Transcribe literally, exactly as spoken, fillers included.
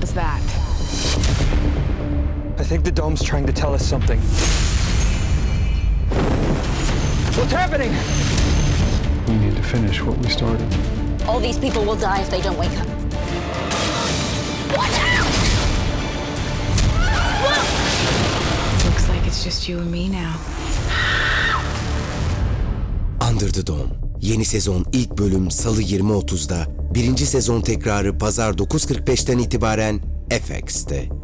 is that? I think the dome's trying to tell us something. What's happening? We need to finish what we started. All these people will die if they don't wake up. Watch out! Whoa! Looks like it's just you and me now. Under the Dome. Yeni sezon ilk bölüm Salı yirmi otuzda. Birinci sezon tekrarı Pazar dokuz kırk beşten itibaren F X'te.